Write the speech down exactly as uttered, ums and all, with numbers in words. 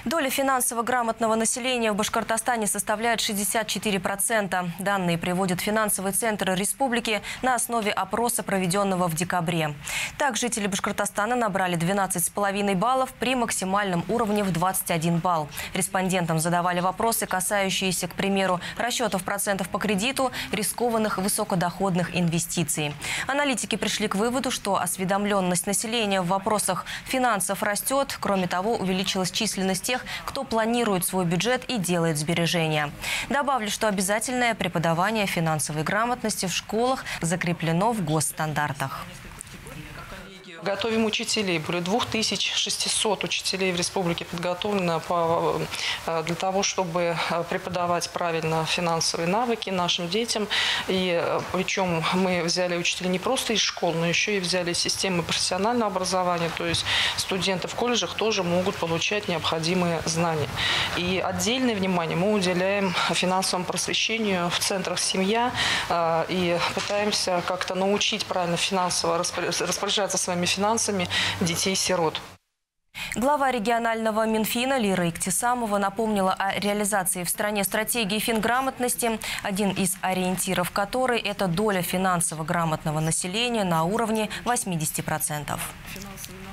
Доля финансово грамотного населения в Башкортостане составляет шестьдесят четыре процента. Данные приводит финансовый центр республики на основе опроса, проведенного в декабре. Так, жители Башкортостана набрали двенадцать с половиной баллов при максимальном уровне в двадцать один балл. Респондентам задавали вопросы, касающиеся, к примеру, расчетов процентов по кредиту, рискованных высокодоходных инвестиций. Аналитики пришли к выводу, что осведомленность населения в вопросах финансов растет. Кроме того, увеличилась численность тех, кто планирует свой бюджет и делает сбережения. Добавлю, что обязательное преподавание финансовой грамотности в школах закреплено в госстандартах. Готовим учителей. Более двух тысяч шестисот учителей в республике подготовлено по, для того, чтобы преподавать правильно финансовые навыки нашим детям. И причем мы взяли учителей не просто из школ, но еще и взяли из системы профессионального образования. То есть студенты в колледжах тоже могут получать необходимые знания. И отдельное внимание мы уделяем финансовому просвещению в центрах «Семья» и пытаемся как-то научить правильно финансово распоряжаться своими финансами детей-сирот. Глава регионального Минфина Лира Иктисамова напомнила о реализации в стране стратегии финграмотности, один из ориентиров которой – это доля финансово грамотного населения на уровне восьмидесяти процентов.